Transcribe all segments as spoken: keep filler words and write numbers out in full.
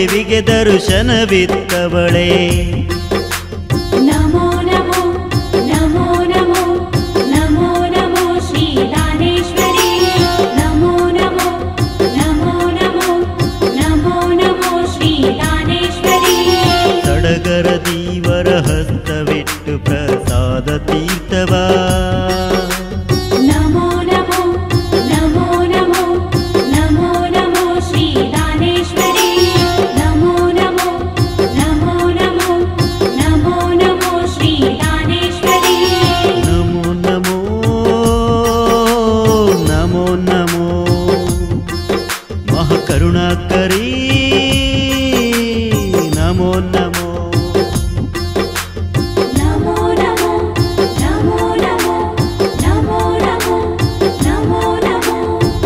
ದೇವಿಗೆ ದರ್ಶನವಿತ್ತವಳೆ. ನಮೋ ನಮೋ ನಮೋ ನಮೋ ನಮೋ ನಮೋ ಶ್ರೀ ದಾನೇಶ್ವರಿ. ನಮೋ ನಮೋ ನಮೋ ನಮೋ ನಮೋ ನಮೋ ಶ್ರೀ ದಾನೇಶ್ವರಿ. ಸಡಗರ ದೀವರ ಹಸ್ತವಿಟ್ಟು ಪ್ರಸಾದ ತೀರ್ಥವ. ನಮೋ ನಮೋ ನಮೋ ನಮೋ ನಮೋ ನಮೋ ಶ್ರೀ ದಾನೇಶ್ವರಿ. ನಮೋ ನಮೋ ನಮೋ ನಮೋ ನಮೋ ನಮೋ ಶ್ರೀ ದಾನೇಶ್ವರಿ. ನಮೋ ನಮೋ ನಮೋ ನಮೋ ಮಹಾಕರುಣಾಕರಿ. ನಮೋ ನಮೋ ನಮೋ ನಮೋ ನಮೋ ನಮೋ ನಮೋ ನಮೋ ನಮೋ ನಮೋ.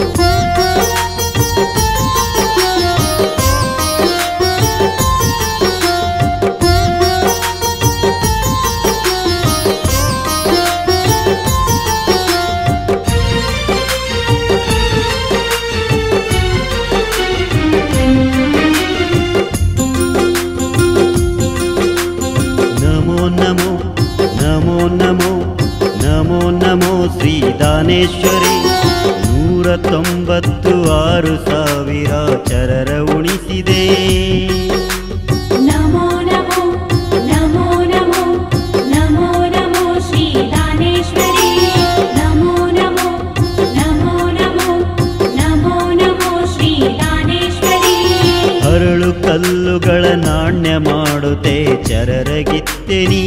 ನಮೋ ನಮೋ ನಮೋ ನಮೋ ನಮೋ ನಮೋ ಶ್ರೀ ದಾನೇಶ್ವರಿ. ನೂರ ತೊಂಬತ್ತು ಆರು ಸಾವಿರ ಚರರ ಉಣಿಸಿದೆ. ನಮೋ ನಮೋ ನಮೋ ನಮೋ ನಮೋ ನಮೋ ಶ್ರೀ ದಾನೇಶ್ವರಿ. ನಮೋ ನಮೋ ನಮೋ ನಮೋ ನಮೋ ನಮೋ ಶ್ರೀ ದಾನೇಶ್ವರಿ. ಹರಳು ಕಲ್ಲುಗಳ ನಾಣ್ಯ ಮಾಡುತ್ತೆ ಚರರಗಿತ್ತೆನಿ.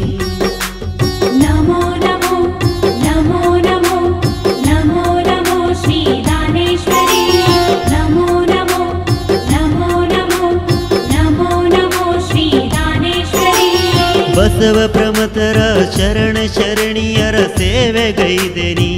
ನಮೋ ನಮೋ ನಮೋ ನಮೋ ನಮೋ ನಮೋ ಶ್ರೀ ದಾನೇಶ್ವರಿ. ನಮೋ ನಮೋ ನಮೋ ನಮೋ ನಮೋ ನಮೋ ಶ್ರೀ ದಾನೇಶ್ವರಿ. ಬಸವ ಪ್ರಮತರ ಶರಣ ಶರಣಿಯರ ಸೇವೆಗೈದೆನಿ.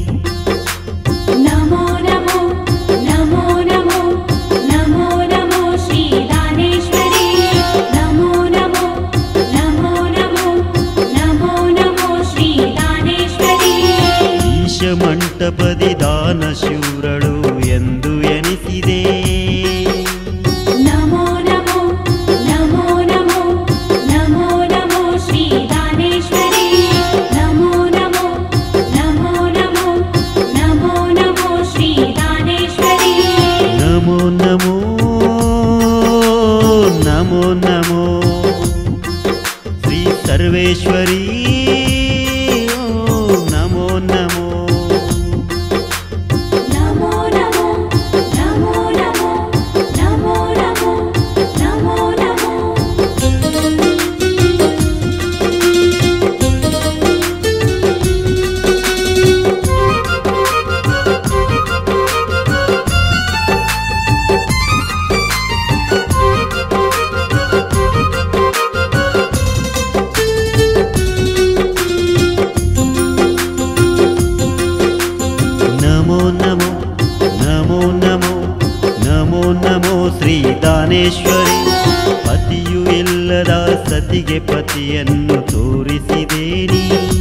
ನಮೋ ನಮೋ ನಮೋ ನಮೋ ನಮೋ ನಮೋ ಶ್ರೀ ದಾನೇಶ್ವರಿ. ನಮೋ ನಮೋ ನಮೋ ನಮೋ ನಮೋ ನಮೋ ಶ್ರೀ ದಾನೇಶ್ವರಿ. ಈಶ ಮಂಟಪದಿ ದಾನ ಶೂರಳು ಎಂದು ಎನಿಸಿದೆ. ನಮೋ ನಮೋ ನಮೋ ನಮೋ ನಮೋ ನಮೋ ಶ್ರೀ ದಾನೇಶ್ವರಿ. ನಮೋ ನಮೋ ನಮೋ ನಮೋ ನಮೋ ನಮೋ ಶ್ರೀ ದಾನೇಶ್ವರಿ. ನಮೋ ನಮೋ ನಮೋ ನಮೋ ಶ್ರೀ ಸರ್ವೇಶ್ವರಿ. ಓ ನಮೋ ನಮೋ ನಮೋ ನಮೋ ನಮೋ ನಮೋ ನಮೋ ನಮೋ ನಮೋ ನಮೋ. ನಮೋ ನಮೋ ನಮೋ ನಮೋ ನಮೋ ನಮೋ ಶ್ರೀ ದಾನೇಶ್ವರಿ. ಪತಿಯು ಇಲ್ಲದ ಸತಿಗೆ ಪತಿಯನ್ನು ತೋರಿಸಿದೇನಿ.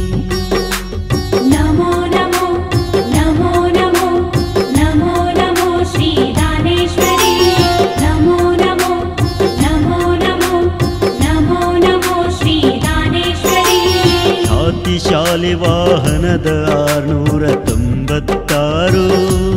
ನಮೋ ನಮೋ ನಮೋ ನಮೋ ನಮೋ ನಮೋ ಶ್ರೀ ದಾನೇಶ್ವರಿ. ನಮೋ ನಮೋ ನಮೋ ನಮೋ ನಮೋ ನಮೋ ಶ್ರೀ ದಾನೇಶ್ವರಿ. ಶಾತಿಶಾಲಿ ವಾಹನದ ಆರ್ನೂರ ತೊಂಬತ್ತಾರು.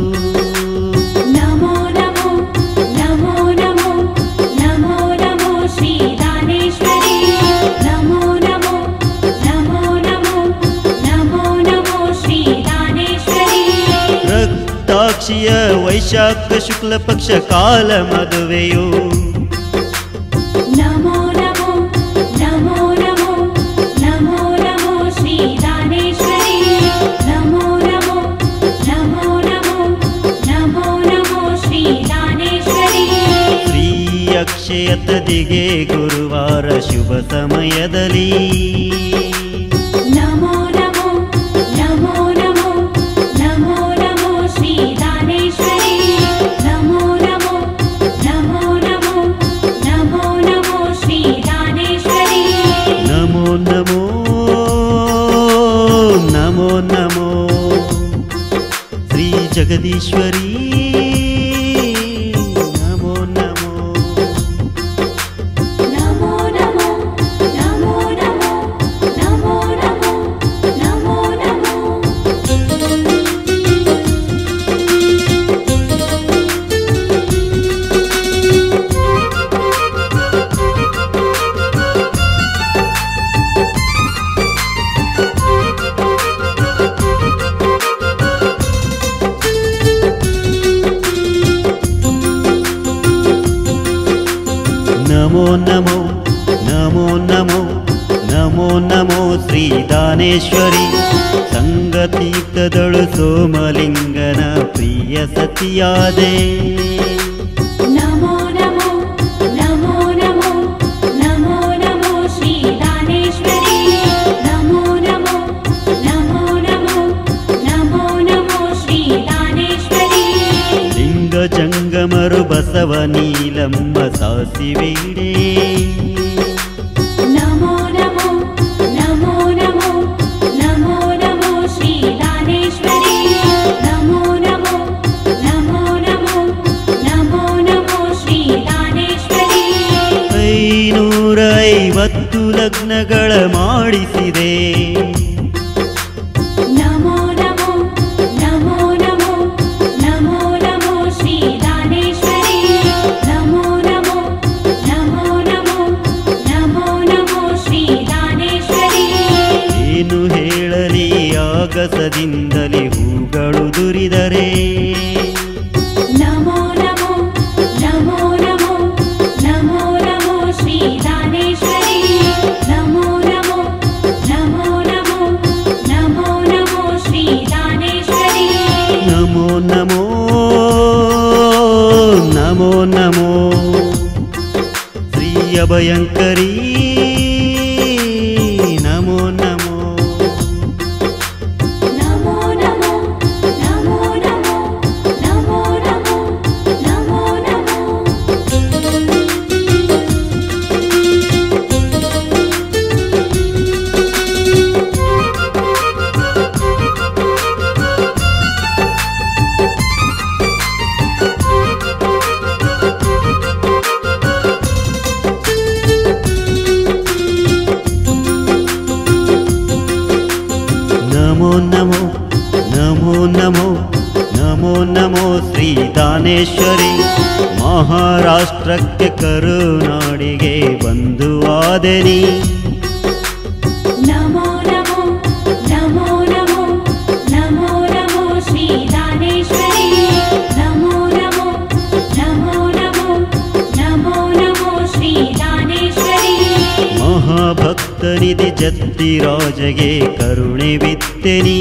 ನಮೋ ನಮೋ ನಮೋ ನಮೋ ನಮೋ ನಮೋ ಶ್ರೀ ದಾನೇಶ್ವರಿ. ನಮೋ ನಮೋ ನಮೋ ನಮೋ ನಮೋ ನಮೋ ಶ್ರೀ ದಾನೇಶ್ವರಿ. ರಕ್ತಾಕ್ಷಿಯ ವೈಶಾಖ ಶುಕ್ಲ ಪಕ್ಷ ಕಾಲ ಮದುವೆಯು. ನಮೋ ನಮೋ ನಮೋ ನಮೋ ನಮೋ ನಮೋ ಶ್ರೀ ದಾನೇಶ್ವರಿ. ನಮೋ ನಮೋ ನಮೋ ನಮೋ ನಮೋ ನಮೋ ಶ್ರೀ ದಾನೇಶ್ವರಿ. ಶ್ರೀ ಅಕ್ಷಯ ತದಿಗೆ ಗುರುವಾರ ಶುಭ ಸಮಯದಲ್ಲಿ. ನಮೋ ನಮೋ ನಮೋ ನಮೋ ನಮೋ ನಮೋ ಶ್ರೀ ದಾನೇಶ್ವರಿ. ನಮೋ ನಮೋ ನಮೋ ನಮೋ ನಮೋ ನಮೋ ಶ್ರೀ ದಾನೇಶ್ವರಿ. ನಮೋ ನಮೋ ನಮೋ ನಮೋ ಶ್ರೀ ಜಗದೀಶ್ವರಿ. ನಮೋ ನಮೋ ನಮೋ ನಮೋ ನಮೋ ನಮೋ ನಮೋ ನಮೋ ಶ್ರೀ ದಾನೇಶ್ವರಿ. ಸಂಗತೀರ್ಥದಳು ಸೋಮಲಿಂಗನ ಪ್ರಿಯ ಸತಿಯಾದೆ. ನಮೋ ನಮೋ ನಮೋ ನಮೋ ನಮೋ ನಮೋ ಶ್ರೀ ದಾನೇಶ್ವರಿ. ನಮೋ ನಮೋ ನಮೋ ನಮೋ ನಮೋ ನಮೋ ಶ್ರೀ ದಾನೇಶ್ವರಿ. ಲಿಂಗ ಜಂಗಮರು ಬಸವ ನೀಲಮ್ಮ ಸಾಸಿವೀಡೆ. ನಮೋ ನಮೋ ನಮೋ ನಮೋ ನಮೋ ನಮೋ ಶ್ರೀ ದಾನೇಶ್ವರಿ. ನಮೋ ನಮೋ ನಮೋ ನಮೋ ನಮೋ ನಮೋ ಶ್ರೀ ದಾನೇಶ್ವರಿ. ಐನೂರ ಐವತ್ತು ಲಗ್ನಗಳ ಮಾಡಿಸಿದೆ. ನಮೋ ನಮೋ ನಮೋ ನಮೋ ನಮೋ ನಮೋ ಶ್ರೀ ದಾನೇಶ್ವರಿ. ನಮೋ ನಮೋ ನಮೋ ನಮೋ ನಮೋ ನಮೋ ಶ್ರೀ ದಾನೇಶ್ವರಿ. ಏನು ಹೇಳಲಿ ಆಗಸದಿಂದಲೇ ಹೂಗಳು ದುರಿದರೆ. ನಮೋ ನಮೋ ನಮೋ ನಮೋ ನಮೋ ನಮೋ ಶ್ರೀ ದಾನೇಶ್ವರಿ. ನಮೋ ನಮೋ ನಮೋ ನಮೋ ನಮೋ ನಮೋ ಶ್ರೀ ದಾನೇಶ್ವರಿ. ನಮೋ ನಮೋ ನಮೋ ನಮೋ ಶ್ರೀ ಅಭಯಂಕರಿ. ನಮೋ ನಮೋ ನಮೋ ನಮೋ ನಮೋ ನಮೋ ನಮೋ ನಮೋ ನಮೋ ನಮೋ. ನಮೋ ನಮೋ ನಮೋ ನಮೋ ನಮೋ ನಮೋ ಶ್ರೀ ದಾನೇಶ್ವರಿ. ಮಹಾರಾಷ್ಟ್ರಕ್ಕೆ ಕರುನಾಡಿಗೆ ಬಂಧುವಾದೆನಿ. ನಮೋ ನಮೋ ನಮೋ ನಮೋ ನಮೋ ನಮೋ ಶ್ರೀ ದಾನೇಶ್ವರಿ. ನಮೋ ನಮೋ ನಮೋ ನಮೋ ನಮೋ ನಮೋ ಶ್ರೀ ದಾನೇಶ್ವರಿ. ಮಹಾಭಕ್ತನಿಧಿ ಜತ್ತಿರಾಜಗೆ ಕರುಣೆ ಬಿತ್ತೆನಿ.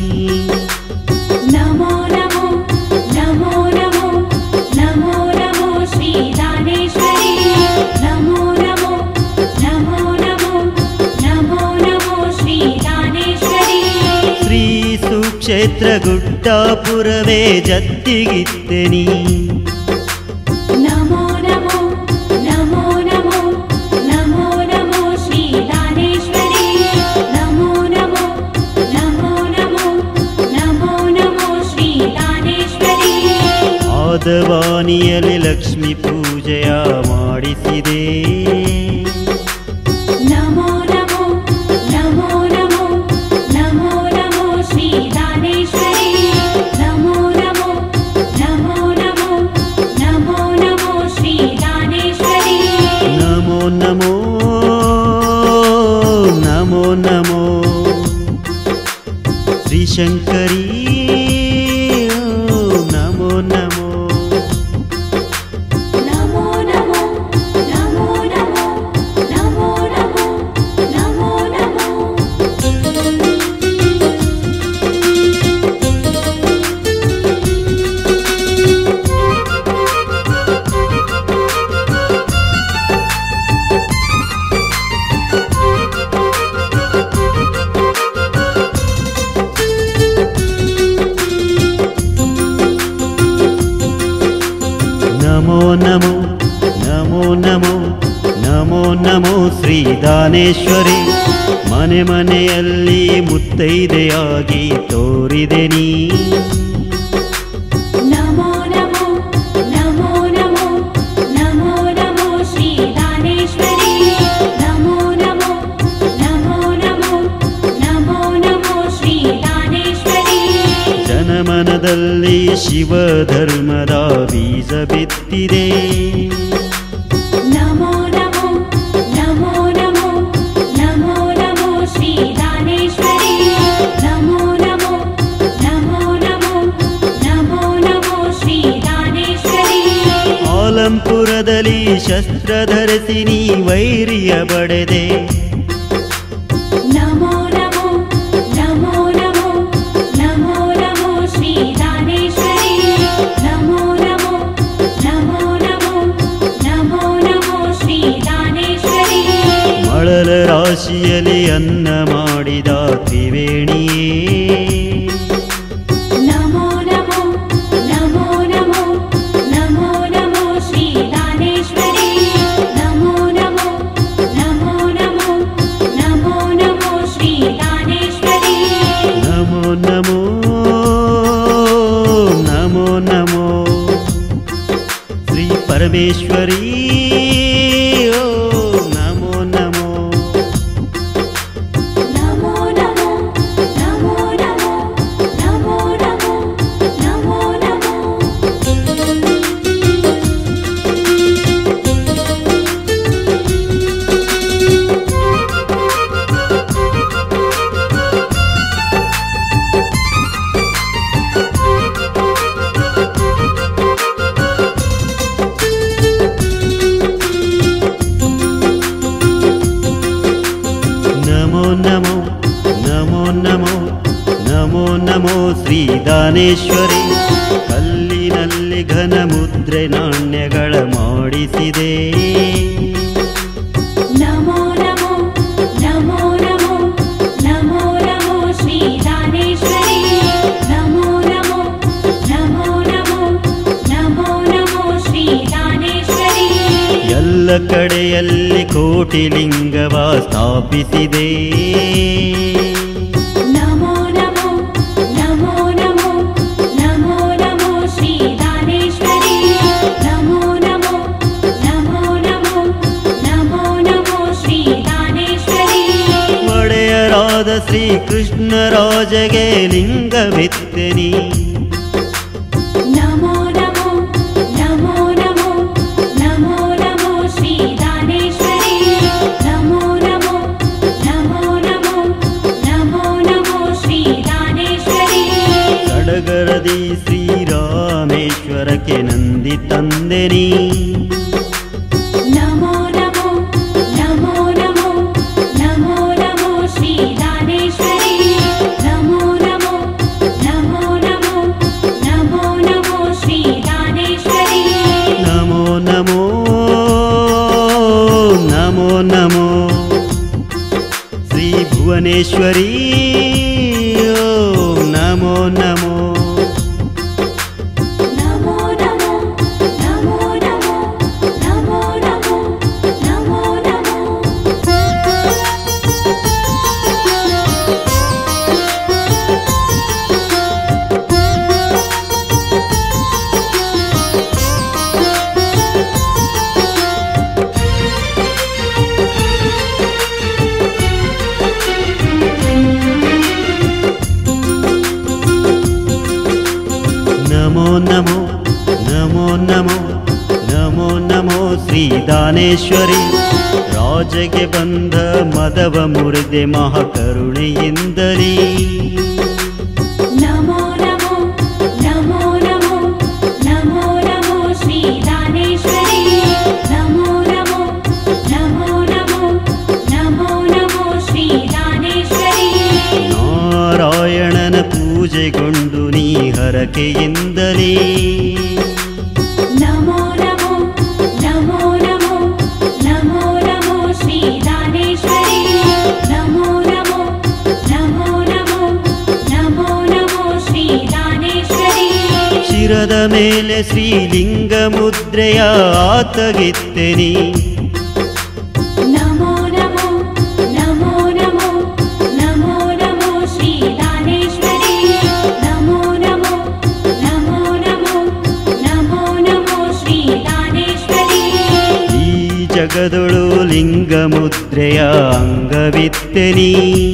ನಮೋ ನಮೋ ನಮೋ ನಮೋ ನಮೋ ನಮೋ ಶ್ರೀ ದಾನೇಶ್ವರಿ. ನಮೋ ನಮೋ ನಮೋ ನಮೋ ನಮೋ ನಮೋ ಶ್ರೀ ದಾನೇಶ್ವರಿ. ಶ್ರೀ ಸುಕ್ಷೇತ್ರ ಗುಡ್ಡಾಪುರವೇ ಜತ್ತಿಗಿತ್ತೆನಿ. ನಮೋ ನಮೋ ನಮೋ ನಮೋ ನಮೋ ನಮೋ ಶ್ರೀ ದಾನೇಶ್ವರಿ. ನಮೋ ನಮೋ ನಮೋ ನಮೋ ನಮೋ ನಮೋ ಶ್ರೀ ದಾನೇಶ್ವರಿ. ಆದವಾನಿಯಲ್ಲಿ ಲಕ್ಷ್ಮೀ ಪೂಜೆಯ ಮಾಡಿಸಿದೆ. ನಮೋ ನಮೋ ನಮೋ ನಮೋ ನಮೋ ನಮೋ ಶ್ರೀ ದಾನೇಶ್ವರಿ. ನಮೋ ನಮೋ ನಮೋ ನಮೋ ನಮೋ ನಮೋ ಶ್ರೀ ದಾನೇಶ್ವರಿ. ನಮೋ ನಮೋ ನಮೋ ನಮೋ ಶ್ರೀ ಶಂಕರಿ. ನಮೋ ನಮೋ ನಮೋ ನಮೋ ನಮೋ ನಮೋ ನಮೋ ನಮೋ ನಮೋ ನಮೋ. ನಮೋ ನಮೋ ನಮೋ ನಮೋ ನಮೋ ನಮೋ ಶ್ರೀ ದಾನೇಶ್ವರಿ. ಮನೆ ಮನೆಯಲ್ಲಿ ಮುತ್ತೈದೆಯಾಗಿ ತೋರಿದೆ ನೀ. ನಮೋ ನಮೋ ನಮೋ ನಮೋ ನಮೋ ನಮೋ ಶ್ರೀ ದಾನೇಶ್ವರಿ. ನಮೋ ನಮೋ ನಮೋ ನಮೋ ನಮೋ ನಮೋ ಶ್ರೀ ದಾನೇಶ್ವರಿ. ಜನಮನದಲ್ಲಿ ಶಿವ ಧರ್ಮದ ಬೀಜ ಬಿತ್ತಿದೆ. ನಮೋ ನಮೋ ನಮೋ ನಮೋ ನಮೋ ನಮೋ ಶ್ರೀ ದಾನೇಶ್ವರಿ. ನಮೋ ನಮೋ ನಮೋ ನಮೋ ನಮೋ ನಮೋ ಶ್ರೀ ದಾನೇಶ್ವರಿ. ಆಲಂಪುರದಲ್ಲಿ ಶಸ್ತ್ರ ಧರಿಸಿ ನೀ ವೈರಿಯ ಬಡೆದೆ. ನಮೋ ನಮೋ ನಮೋ ನಮೋ ನಮೋ ನಮೋ ಶ್ರೀ ದಾನೇಶ್ವರಿ. ನಮೋ ನಮೋ ನಮೋ ನಮೋ ನಮೋ ನಮೋ ಶ್ರೀ ದಾನೇಶ್ವರಿ. ಮಳಲ ರಾಶಿಯಲ್ಲಿ ಅನ್ನ ಮಾಡಿದ ತ್ರಿವೇಣಿಯೇ. ನಮೋ ನಮೋ ನಮೋ ನಮೋ ನಮೋ ನಮೋ ಶ್ರೀ ದಾನೇಶ್ವರಿ. ನಮೋ ನಮೋ ನಮೋ ನಮೋ ನಮೋ ನಮೋ ಶ್ರೀ ದಾನೇಶ್ವರಿ. ನಮೋ ನಮೋ ನಮೋ ನಮೋ ಶ್ರೀ ಪರಮೇಶ್ವರಿ. ಓ ನಮೋ ನಮೋ ನಮೋ ನಮೋ ನಮೋ ನಮೋ ನಮೋ ನಮೋ ನಮೋ ನಮೋ. ನಮೋ ನಮೋ ನಮೋ ನಮೋ ನಮೋ ನಮೋ ಶ್ರೀ ದಾನೇಶ್ವರಿ. ಕಲ್ಲಿನಲ್ಲಿ ಘನ ಮುದ್ರೆ ನಾಣ್ಯಗಳ ಮಾಡಿಸಿದೆ. ನಮೋ ನಮೋ ನಮೋ ನಮೋ ನಮೋ ನಮೋ ಶ್ರೀ ದಾನೇಶ್ವರಿ. ನಮೋ ನಮೋ ನಮೋ ನಮೋ ನಮೋ ನಮೋ ಶ್ರೀ ದಾನೇಶ್ವರಿ. ಎಲ್ಲ ಕಡೆಯಲ್ಲಿ ಕೋಟಿ ಲಿಂಗವ ಸ್ಥಾಪಿಸಿದೆ. ನಮೋ ನಮೋ ನಮೋ ನಮೋ ನಮೋ ನಮೋ ಶ್ರೀ ದಾನೇಶ್ವರಿ. ನಮೋ ನಮೋ ನಮೋ ನಮೋ ನಮೋ ನಮೋ ಶ್ರೀ ದಾನೇಶ್ವರಿ. ಒಡೆಯರಾದ ಶ್ರೀ ಕೃಷ್ಣರಾಜಗೆ ಲಿಂಗವಿತ್ತೆನಿ. ನಮೋ ನಮೋ ನಮೋ ನಮೋ ನಮೋ ನಮೋ ಶ್ರೀ ದಾನೇಶ್ವರಿ. ನಮೋ ನಮೋ ನಮೋ ನಮೋ ನಮೋ ನಮೋ ಶ್ರೀ ದಾನೇಶ್ವರಿ. ಸಡಗರದಿ ಶ್ರೀರಾಮೇಶ್ವರಕ್ಕೆ ನಂದಿ ತಂದೆನಿ. ನಮೋ ನಮೋ ನಮೋ ನಮೋ ನಮೋ ನಮೋ ಶ್ರೀ ದಾನೇಶ್ವರಿ. ನಮೋ ನಮೋ ನಮೋ ನಮೋ ನಮೋ ನಮೋ ಶ್ರೀ ದಾನೇಶ್ವರಿ. ನಮೋ ನಮೋ ನಮೋ ನಮೋ ಶ್ರೀ ಭುವನೇಶ್ವರಿ. ಓಂ ನಮೋ ನಮೋ ನಮೋ ನಮೋ ನಮೋ ನಮೋ ನಮೋ ನಮೋ ನಮೋ ನಮೋ. ನಮೋ ನಮೋ ನಮೋ ನಮೋ ನಮೋ ನಮೋ ಶ್ರೀ ದಾನೇಶ್ವರಿ. ರಾಜಗೆ ಬಂದ ಮದವ ಮುರಿದೆ ಮಹಾಕರುಣೆಯಿಂದಲೇ. ನಮೋ ನಮೋ ನಮೋ ನಮೋ ನಮೋ ನಮೋ ಶ್ರೀ ದಾನೇಶ್ವರಿ. ನಮೋ ನಮೋ ನಮೋ ನಮೋ ನಮೋ ನಮೋ ಶ್ರೀ ದಾನೇಶ್ವರಿ. ನಾರಾಯಣನ ಪೂಜೆಗೊಂಡು ನೀ ಹರಕೆಯಿಂದಲೇ. ನಮೋ ನಮೋ ನಮೋ ನಮೋ ನಮೋ ನಮೋ ಶ್ರೀ ದಾನೇಶ್ವರಿ. ನಮೋ ನಮೋ ನಮೋ ನಮೋ ನಮೋ ನಮೋ ಶ್ರೀ ದಾನೇಶ್ವರಿ. ಶಿರದ ಮೇಲೆ ಶ್ರೀಲಿಂಗ ಮುದ್ರೆಯ ಆತಗಿತ್ತೆನಿ. ನಮೋ ನಮೋ ನಮೋ ನಮೋ ನಮೋ ನಮೋ ಶ್ರೀ ದಾನೇಶ್ವರಿ. ನಮೋ ನಮೋ ನಮೋ ನಮೋ ನಮೋ ನಮೋ ಶ್ರೀ ದಾನೇಶ್ವರಿ. ಈ ಜಗದೊಳು ಲಿಂಗ ಮುದ್ರೆಯ ಅಂಗವಿತ್ತೆನಿ.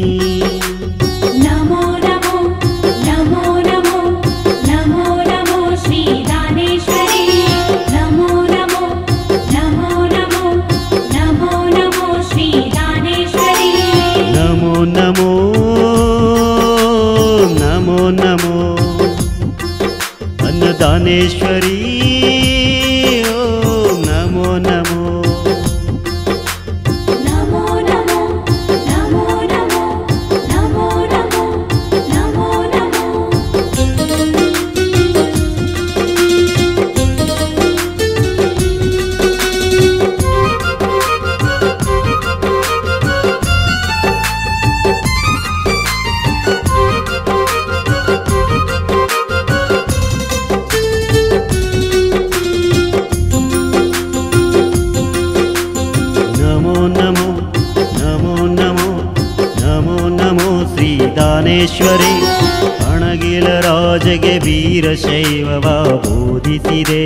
ನಮೋ ನಮೋ ನಮೋ ನಮೋ ನಮೋ ನಮೋ ಶ್ರೀ ದಾನೇಶ್ವರಿ. ನಮೋ ನಮೋ ನಮೋ ನಮೋ ನಮೋ ನಮೋ ಶ್ರೀ ದಾನೇಶ್ವರಿ. ನಮೋ ನಮೋ ನಮೋ ನಮೋ ಅನ್ನದಾನೇಶ್ವರಿ. ಓ ನಮೋ ನಮೋ ದಾನೇಶ್ವರಿ ಅಣಗಿಲ ರಾಜಗೆ ವೀರಶೈವವ ಬೋಧಿಸಿದೆ.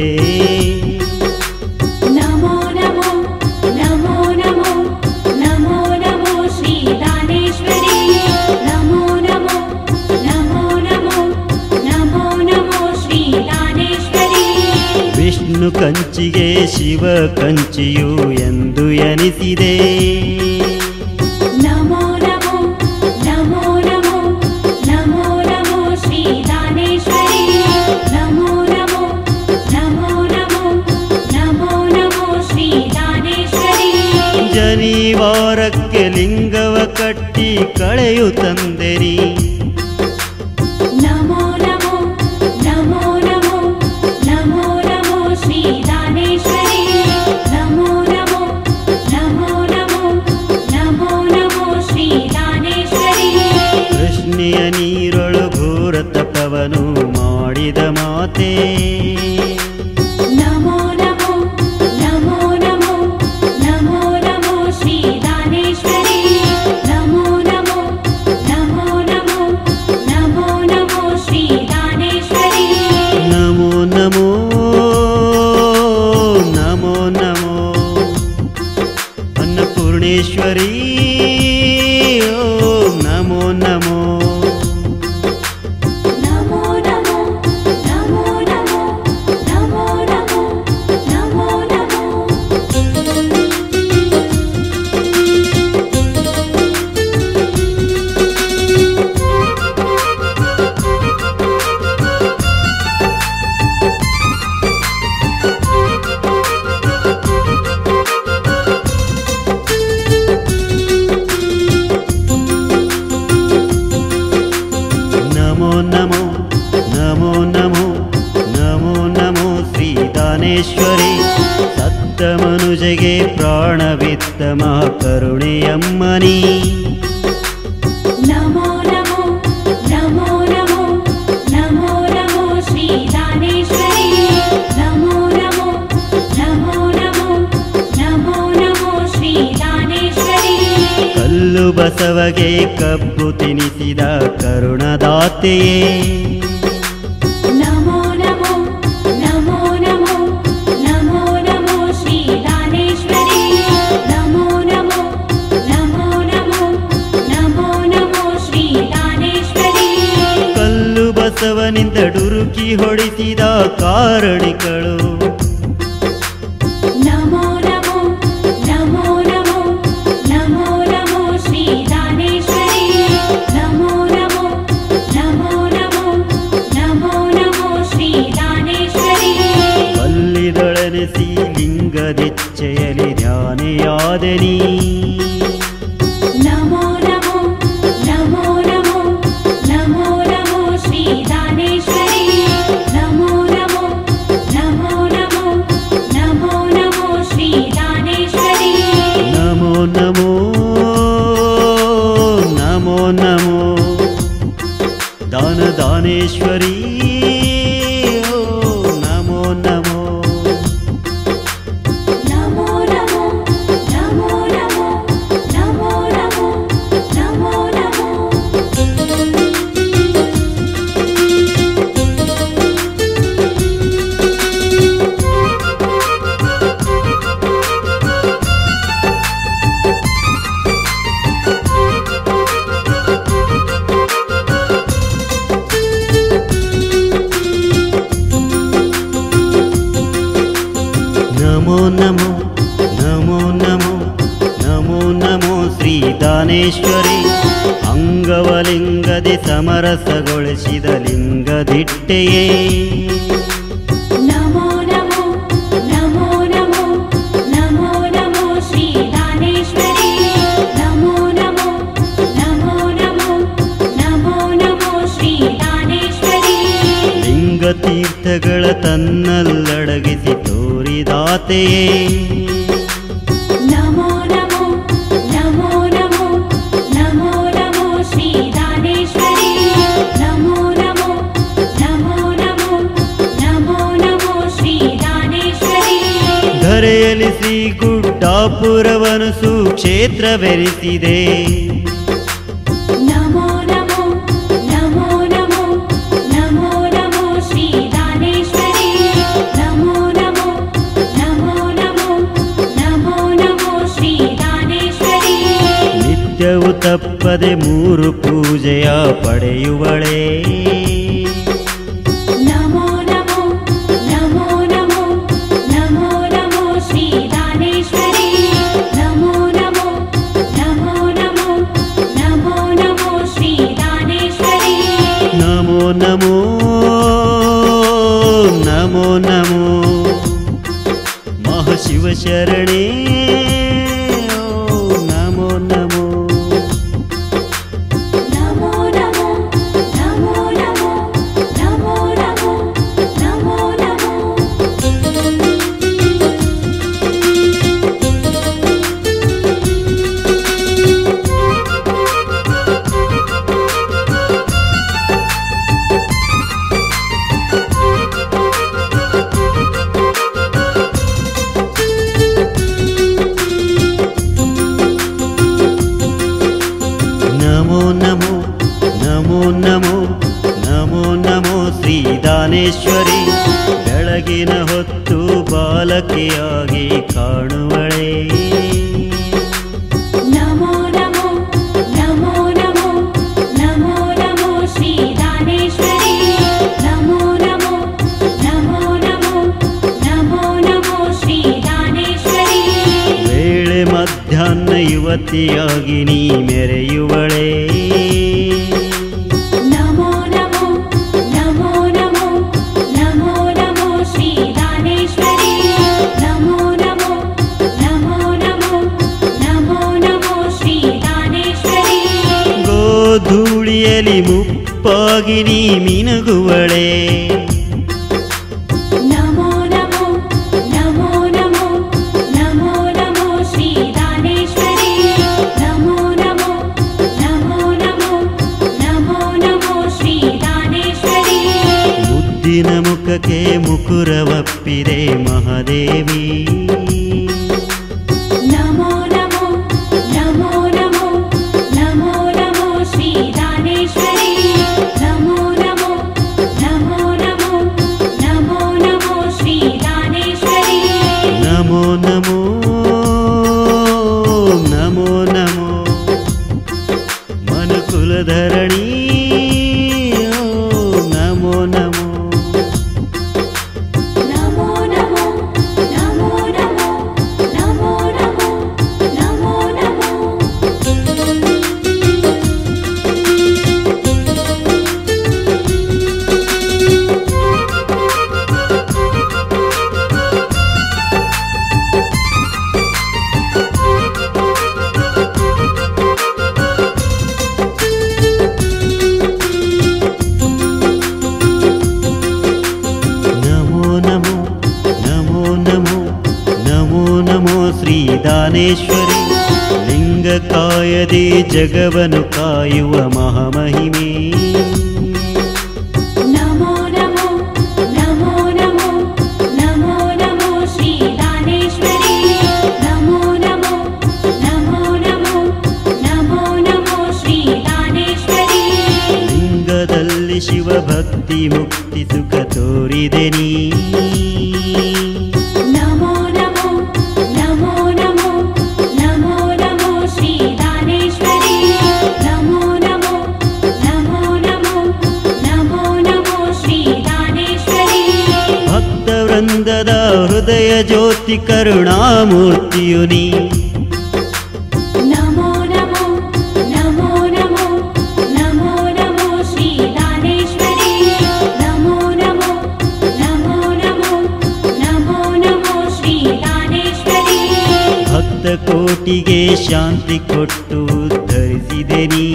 ನಮೋ ನಮೋ ನಮೋ ನಮೋ ನಮೋ ನಮೋ ಶ್ರೀ ದಾನೇಶ್ವರಿ. ನಮೋ ನಮೋ ನಮೋ ನಮೋ ನಮೋ ನಮೋ ಶ್ರೀ ದಾನೇಶ್ವರಿ. ವಿಷ್ಣು ಕಂಚಿಗೆ ಶಿವ ಕಂಚಿಯು ಎಂದು ಎನಿಸಿದೆ. ನಮೋ ನಮೋ ನಮೋ ನಮೋ ನಮೋ ನಮೋ ಶ್ರೀ ದಾನೇಶ್ವರಿ. ನಮೋ ನಮೋ ನಮೋ ನಮೋ ನಮೋ ನಮೋ ಶ್ರೀ ದಾನೇಶ್ವರಿ. ಜನಿವಾರಕ್ಕೆ ಲಿಂಗವ ಕಟ್ಟಿ ಕಳೆಯು ತಂದೆರಿ. ನಮೋ ನಮೋ ನಮೋ ನಮೋ ನಮೋ ನಮೋ ಶ್ರೀ ದಾನೇಶ್ವರಿ. ನಮೋ ನಮೋ ನಮೋ ನಮೋ ನಮೋ ನಮೋ ಶ್ರೀ ದಾನೇಶ್ವರಿ. ಕೃಷ್ಣೆಯ ನೀರೊಳು ಘೋರ ತಪವನು ಮಾಡಿದ ಮಾತೆ. ನಮೋ ನಮೋ ನಮೋ ನಮೋ ನಮೋ ನಮೋ ಶ್ರೀ ದಾನೇಶ್ವರಿ. ನಮೋ ನಮೋ ನಮೋ ನಮೋ ನಮೋ ನಮೋ ಶ್ರೀ ದಾನೇಶ್ವರಿ. ನಮೋ ನಮೋ ನಮೋ ನಮೋ ಅನ್ನಪೂರ್ಣೇಶ್ವರಿ. ಓಂ ನಮೋ ನಮೋ. ನಮೋ ನಮೋ ನಮೋ ನಮೋ ನಮೋ ನಮೋ ನಮೋ ನಮೋ. ನಮೋ ನಮೋ ನಮೋ ನಮೋ ನಮೋ ನಮೋ ಶ್ರೀ ದಾನೇಶ್ವರಿ. ಸತ್ತ ಮನುಜಗೆ ಪ್ರಾಣವಿತ್ತ ಮಹಾಕರುಣೆಯಮ್ಮನಿ. ನಮೋ ನಮೋ ನಮೋ ನಮೋ ನಮೋ ನಮೋ ಶ್ರೀ ದಾನೇಶ್ವರಿ. ನಮೋ ನಮೋ ನಮೋ ನಮೋ ನಮೋ ನಮೋ ಶ್ರೀ ದಾನೇಶ್ವರಿ. ಕಲ್ಲು ಬಸವಗೆ ಕಬ್ಬು ತಿನಿಸಿದ ಕರುಣದಾತೆಯೇ. ನಮೋ ನಮೋ ನಮೋ ನಮೋ ನಮೋ ನಮೋ ಶ್ರೀ ದಾನೇಶ್ವರಿ. ನಮೋ ನಮೋ ನಮೋ ನಮೋ ನಮೋ ನಮೋ ಶ್ರೀ ದಾನೇಶ್ವರಿ. ಕಲ್ಲು ಬಸವನಿಂದ ಡುರುಕಿ ಹೊಡಿಸಿದ ಕಾರಣಿಗಳು. ನಮೋ ನಮೋ ನಮೋ ನಮೋ ನಮೋ ನಮೋ ಶ್ರೀ ದಾನೇಶ್ವರಿ. ನಮೋ ನಮೋ ನಮೋ ನಮೋ ನಮೋ ನಮೋ ಶ್ರೀ ದಾನೇಶ್ವರಿ. ಬಲ್ಲಿದೊಳನೆಸಿ ಲಿಂಗದಿಚ್ಛೆಯಲಿ ಧ್ಯಾನೆಯಾದನಿ. ನಮೋ ನಮೋ ನಮೋ ನಮೋ ನಮೋ ನಮೋ ಶ್ರೀ ದಾನೇಶ್ವರಿ. ನಮೋ ನಮೋ ನಮೋ ನಮೋ ನಮೋ ನಮೋ ಶ್ರೀ ದಾನೇಶ್ವರಿ. ನಮೋ ನಮೋ ನಮೋ ನಮೋ ದಾನ ದಾನೇಶ್ವರಿ. ಓಂ ನಮೋ ನಮೋ. ನಮೋ ನಮೋ ನಮೋ ನಮೋ ನಮೋ ನಮೋ ನಮೋ ನಮೋ. ನಮೋ ನಮೋ ನಮೋ ನಮೋ ನಮೋ ನಮೋ ಶ್ರೀ ದಾನೇಶ್ವರಿ. ಅಂಗವಲಿಂಗದಿ ಸಮರಸಗೊಳಿಸಿದ ಲಿಂಗದಿಟ್ಟೆಯೇ. ನಮೋ ನಮೋ ನಮೋ ನಮೋ ನಮೋ ನಮೋ ಶ್ರೀ ದಾನೇಶ್ವರಿ. ನಮೋ ನಮೋ ನಮೋ ನಮೋ ನಮೋ ನಮೋ ಶ್ರೀ ದಾನೇಶ್ವರಿ. ಲಿಂಗ ತೀರ್ಥಗಳ ತನ್ನಲ್ಲಡಗಿಸಿ ತೋರಿದಾತೆಯೇ. ನಮೋ ನಮೋ ನಮೋ ನಮೋ ನಮೋ ನಮೋ ಶ್ರೀ ದಾನೇಶ್ವರಿ. ನಮೋ ನಮೋ ನಮೋ ನಮೋ ನಮೋ ನಮೋ ಶ್ರೀ ದಾನೇಶ್ವರಿ. ಧರೆಯಲ್ಲಿ ಶ್ರೀ ಗುಡ್ಡಾಪುರವನು ಸುಕ್ಷೇತ್ರವೆನಿಸಿದೆ. ನಮೋ ನಮೋ ತಪ್ಪದೆ ಮೂರು ಪೂಜೆಯ ಪಡೆಯುವಳೇ. ನಮೋ ನಮೋ ನಮೋ ನಮೋ ನಮೋ ನಮೋ ಶ್ರೀ ದಾನೇಶ್ವರಿ. ನಮೋ ನಮೋ ನಮೋ ನಮೋ ನಮೋ ನಮೋ ಶ್ರೀ ದಾನೇಶ್ವರಿ. ನಮೋ ನಮೋ ನಮೋ ನಮೋ ಮಹಾಶಿವ ಶರಣೇ. ನಮೋ ನಮೋ ನಮೋ ನಮೋ ನಮೋ ನಮೋ ನಮೋ ನಮೋ ನಮೋ ನಮೋ. ನಮೋ ನಮೋ ನಮೋ ನಮೋ ನಮೋ ನಮೋ ಶ್ರೀ ದಾನೇಶ್ವರಿ. ಬೆಳಗಿನ ಹೊತ್ತು ಬಾಲಕಿಯಾಗಿ ಕಾಣುವಳೇ. ನಮೋ ನಮೋ ನಮೋ ನಮೋ ನಮೋ ನಮೋ ಶ್ರೀ ದಾನೇಶ್ವರಿ. ನಮೋ ನಮೋ ನಮೋ ನಮೋ ನಮೋ ನಮೋ ಶ್ರೀ ದಾನೇಶ್ವರಿ. ವೇಳೆ ಮಧ್ಯಾಹ್ನ ಯುವತಿಯಾಗಿ ನೀ ಮೆರೆಯುವಳೇ. ನಮೋ ನಮೋ ನಮೋ ನಮೋ ನಮೋ ನಮೋ ಶ್ರೀ ದಾನೇಶ್ವರಿ. ನಮೋ ನಮೋ ನಮೋ ನಮೋ ನಮೋ ನಮೋ ಶ್ರೀ ದಾನೇಶ್ವರಿ. ಗೋಧೂಳಿಯಲ್ಲಿ ಮುಪ್ಪಾಗಿ ನೀ ಮಿನುಗುವಳೇ. ನಮೋ ನಮೋ ನಮೋ ನಮೋ ನಮೋ ನಮೋ ಶ್ರೀ ದಾನೇಶ್ವರಿ. ನಮೋ ನಮೋ ನಮೋ ನಮೋ ನಮೋ ನಮೋ ಶ್ರೀ ದಾನೇಶ್ವರಿ. ಮುದ್ದಿನ ಮುಖಕ್ಕೆ ಮುಕುರವಪ್ಪಿದೆ ಮಹಾದೇವಿ. ನಮೋ ನಮೋ ನಮೋ ನಮೋ ನಮೋ ನಮೋ ಶ್ರೀ ದಾನೇಶ್ವರಿ. ನಮೋ ನಮೋ ನಮೋ ನಮೋ ನಮೋ ನಮೋ ಶ್ರೀ ದಾನೇಶ್ವರಿ. ನಮೋ ನಮೋ ನಮೋ ನಮೋ ಮನುಕುಲಧರಣಿ. ನಮೋ ನಮೋ ನಮೋ ನಮೋ ನಮೋ ನಮೋ ನಮೋ ನಮೋ ನಮೋ ನಮೋ. ನಮೋ ನಮೋ ನಮೋ ನಮೋ ನಮೋ ನಮೋ ಶ್ರೀ ದಾನೇಶ್ವರಿ. ಲಿಂಗ ಕಾಯದೆ ಜಗವನ್ನು ಕಾಯುವ ಮಹಾಮಹಿಮೆ. ನಮೋ ನಮೋ ನಮೋ ನಮೋ ನಮೋ ನಮೋ ಶ್ರೀ ದಾನೇಶ್ವರಿ. ನಮೋ ನಮೋ ನಮೋ ನಮೋ ನಮೋ ನಮೋ ಶ್ರೀ ದಾನೇಶ್ವರಿ. ಲಿಂಗದಲ್ಲಿ ಶಿವ ಭಕ್ತಿ ಮುಕ್ತಿ ಸುಖ ತೋರಿದೆ ನೀ. ನಮೋ ನಮೋ ನಮೋ ನಮೋ ನಮೋ ನಮೋ ಶ್ರೀ ದಾನೇಶ್ವರಿ. ನಮೋ ನಮೋ ನಮೋ ನಮೋ ನಮೋ ನಮೋ ಶ್ರೀ ದಾನೇಶ್ವರಿ. ಭಕ್ತ ವೃಂದದ ಹೃದಯ ಜ್ಯೋತಿ ಕರುಣಾಮೂರ್ತಿಯು ನೀ. ನಮೋ ನಮೋ ನಮೋ ನಮೋ ನಮೋ ನಮೋ ಶ್ರೀ ದಾನೇಶ್ವರಿ. ನಮೋ ನಮೋ ನಮೋ ನಮೋ ನಮೋ ನಮೋ ಶ್ರೀ ದಾನೇಶ್ವರಿ. ಭಕ್ತ ಕೋಟಿಗೆ ಶಾಂತಿ ಕೊಟ್ಟು ಧರಿಸಿದೆ ನೀ.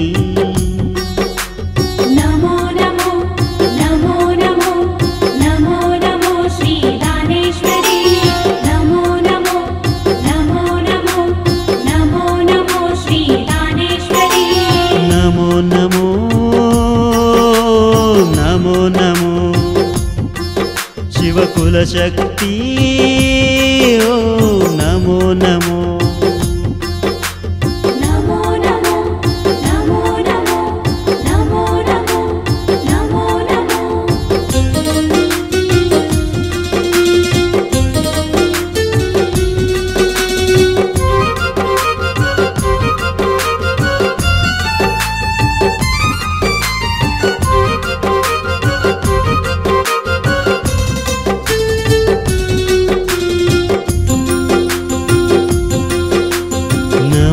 ನಮೋ ನಮೋ ನಮೋ ನಮೋ ನಮೋ ನಮೋ ಶ್ರೀ ದಾನೇಶ್ವರಿ. ನಮೋ ನಮೋ ನಮೋ ನಮೋ ನಮೋ ನಮೋ ಶ್ರೀ ದಾನೇಶ್ವರಿ. ನಮೋ ನಮೋ ನಮೋ ನಮೋ ಶಿವಕುಲ ಶಕ್ತಿ. ಓ ನಮೋ ನಮೋ ನಮೋ ನಮೋ ನಮೋ ನಮೋ ನಮೋ ನಮೋ ನಮೋ ನಮೋ.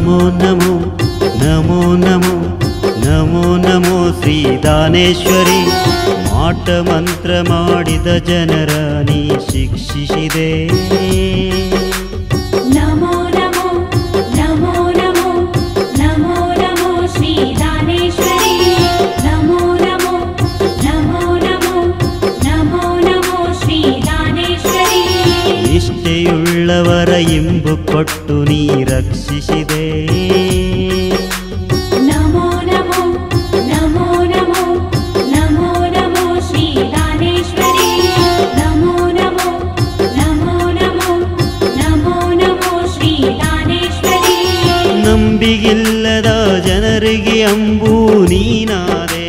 ನಮೋ ನಮೋ ನಮೋ ನಮೋ ನಮೋ ನಮೋ ಶ್ರೀ ದಾನೇಶ್ವರಿ. ಮಾಟ ಮಂತ್ರ ಮಾಡಿದ ಜನರ ನೀ ಶಿಕ್ಷಿಸಿದೆ. ನಮೋ ನಮೋ ನಮೋ ನಮೋ ನಮೋ ನಮೋ ಶ್ರೀ ದಾನೇಶ್ವರಿ. ನಮೋ ನಮೋ ನಮೋ ನಮೋ ನಮೋ ನಮೋ ಶ್ರೀ ದಾನೇಶ್ವರಿ. ನಿಷ್ಠೆಯುಳ್ಳವರ ಇಂಬು ಕೊಟ್ಟು ನೀ ರಕ್ಷಿಸಿದೆ. ನಮೋ ನಮೋ ನಮೋ ನಮೋ ನಮೋ ನಮೋ ಶ್ರೀ ದಾನೇಶ್ವರಿ. ನಮೋ ನಮೋ ನಮೋ ನಮೋ ನಮೋ ನಮೋ ಶ್ರೀ ದಾನೇಶ್ವರಿ. ನಂಬಿಗಿಲ್ಲದ ಜನರಿಗೆ ಅಂಬು ನೀನಾದೆ.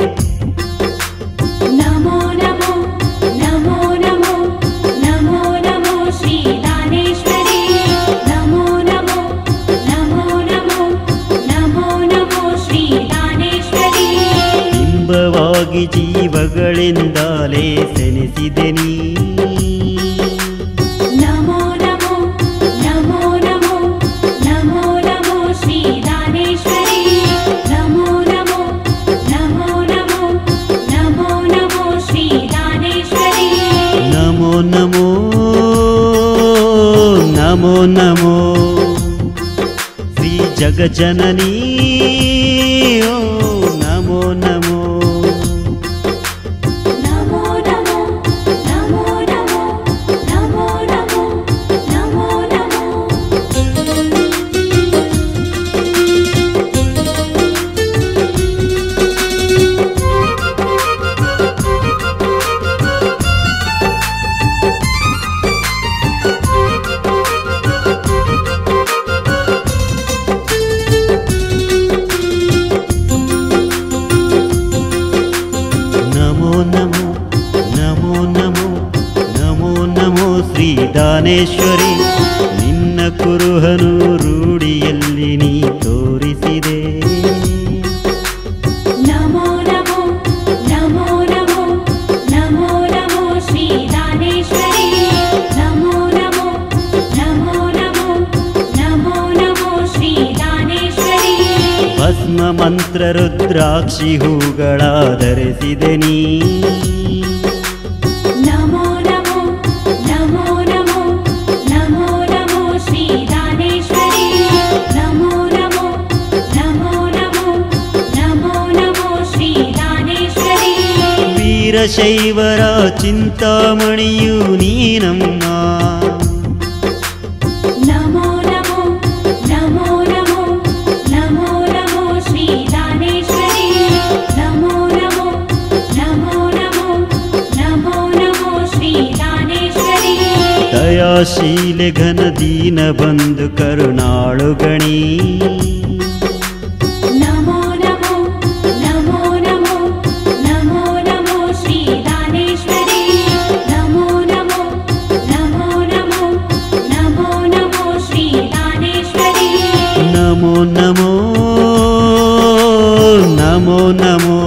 ನಮೋ ನಮೋ ನಮೋ ನಮೋ ನಮೋ ನಮೋ ಶ್ರೀ ದಾನೇಶ್ವರಿ. ನಮೋ ನಮೋ ನಮೋ ನಮೋ ನಮೋ ನಮೋ ಶ್ರೀ ದಾನೇಶ್ವರಿ. ಬಿಂಬವಾಗಿ ಜೀವಗಳಿಂದಲೇ ಸೆನೆಸಿದೆ ನೀ. ನಮೋ ನಮೋ ನಮೋ ನಮೋ ನಮೋ ನಮೋ ಶ್ರೀ ದಾನೇಶ್ವರಿ. ನಮೋ ನಮೋ ನಮೋ ನಮೋ ನಮೋ ನಮೋ ಶ್ರೀ ದಾನೇಶ್ವರಿ. ನಮೋ ನಮೋ ನಮೋ ನಮೋ ಶ್ರೀ ಜಗಜನನೀ. ಓ ನಮೋ ನಮೋ ನಮೋ ನಮೋ ನಮೋ ನಮೋ ನಮೋ ನಮೋ ನಮೋ ನಮೋ. ನಮೋ ನಮೋ ನಮೋ ನಮೋ ನಮೋ ನಮೋ ಶ್ರೀ ದಾನೇಶ್ವರಿ. ನಿನ್ನ ಕುರುಹನು ರೂಢಿಯಲ್ಲಿ ನೀ ತೋರಿಸಿದೆ. ನಮೋ ನಮೋ ನಮೋ ನಮೋ ನಮೋ ನಮೋ ಶ್ರೀ ದಾನೇಶ್ವರಿ. ನಮೋ ನಮೋ ನಮೋ ನಮೋ ನಮೋ ನಮೋ ಶ್ರೀ ದಾನೇಶ್ವರಿ. ಭಸ್ಮ ಮಂತ್ರ ರುದ್ರಾಕ್ಷಿ ಹೂಗಳ ಧರಿಸಿದೆ ನೀ. ನಮೋ ನಮೋ ನಮೋ ನಮೋ ನಮೋ ನಮೋ ಶ್ರೀ ದಾನೇಶ್ವರಿ. ನಮೋ ನಮೋ ನಮೋ ನಮೋ ನಮೋ ನಮೋ ಶ್ರೀ ದಾನೇಶ್ವರಿ. ವೀರಶೈವರ ಚಿಂತಾಮಣಿಯು ನೀನಮ್ಮ. ನಮೋ ನಮೋ ನಮೋ ನಮೋ ನಮೋ ನಮೋ ಶ್ರೀ ದಾನೇಶ್ವರಿ. ನಮೋ ನಮೋ ನಮೋ ನಮೋ ನಮೋ ನಮೋ ಶ್ರೀ ದಾನೇಶ್ವರಿ. ದಯಾಶೀಲೆ ಘನ ದೀನ ಬಂಧು ಕರುಣಾಳು ಗಣಿ. ನಮೋ ನಮೋ ನಮೋ ನಮೋ ನಮೋ ನಮೋ ಶ್ರೀ ದಾನೇಶ್ವರಿ. ನಮೋ ನಮೋ ನಮೋ ನಮೋ ನಮೋ ನಮೋ ಶ್ರೀ ದಾನೇಶ್ವರಿ. ನಮೋ ನಮೋ ನಮೋ ನಮೋ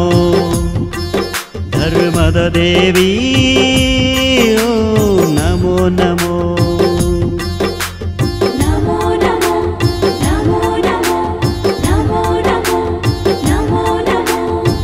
ಧರ್ಮದ ದೇವಿ. ಓ ನಮೋ ನಮೋ ನಮೋ ನಮೋ ನಮೋ ನಮೋ ನಮೋ ನಮೋ ನಮೋ ನಮೋ.